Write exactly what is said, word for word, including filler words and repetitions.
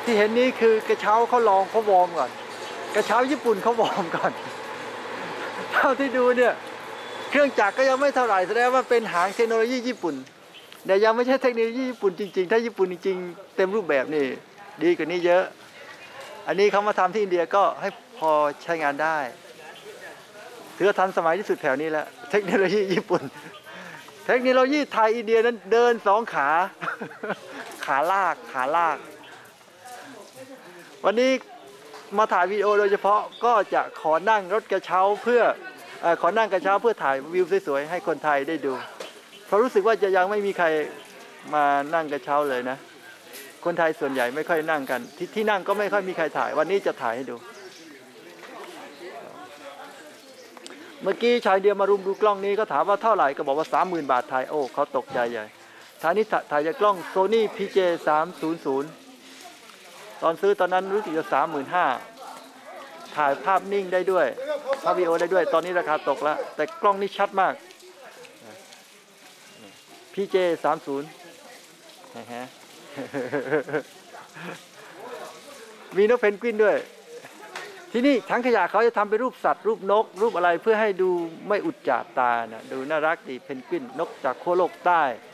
ที่เห็นนี้คือกระเช้าเขาลองเขาวอร์มก่อนกระเช้าญี่ปุ่นเขาวอร์มก่อนเท่าที่ดูเนี่ยเครื่องจักรก็ยังไม่เท่าไหร่แสดงว่าเป็นหางเทคโนโลยีญี่ปุ่นแต่ยังไม่ใช่เทคโนโลยีญี่ปุ่นจริงๆถ้าญี่ปุ่นจริงๆเต็มรูปแบบนี่ดีกว่านี้เยอะอันนี้เขามาทำที่อินเดียก็ให้พอใช้งานได้ถือว่าทันสมัยที่สุดแถวนี้แล้วเทคโนโลยีญี่ปุ่นเทคโนโลยีไทยอินเดียนั้นเดินสองขาขาลากขาลากวันนี้มาถ่ายวีดีโอโดยเฉพาะก็จะขอนั่งรถกระเช้าเพื่อขอนั่งกระเช้าเพื่อถ่ายวิวสวยๆให้คนไทยได้ดูเพราะรู้สึกว่าจะยังไม่มีใครมานั่งกระเช้าเลยนะคนไทยส่วนใหญ่ไม่ค่อยนั่งกันทที่นั่งก็ไม่ค่อยมีใครถ่ายวันนี้จะถ่ายให้ดูเมื่อกี้ชายเดียวมารุมดูกล้องนี้ก็ถามว่าเท่าไหร่ก็บอกว่า สามหมื่น บาทไทยโอ้เขาตกใจใหญ่ถ่ายนี้ถ่ายจากกล้อง Sony พี เจ สามร้อย ตอนซื้อตอนนั้นรู้สึกจะ สามหมื่นห้าพัน ถ่ายภาพนิ่งได้ด้วยภาพวิดีโอได้ด้วยตอนนี้ราคาตกแล้วแต่กล้องนี้ชัดมาก พี เจ สามสิบ นะฮะ มีนกเพนกวินด้วยที่นี่ถังขยะเขาจะทำเป็นรูปสัตว์รูปนกรูปอะไรเพื่อให้ดูไม่อุจจาตานะดูน่ารักดีเพนกวินนกจากขั้วโลกใต้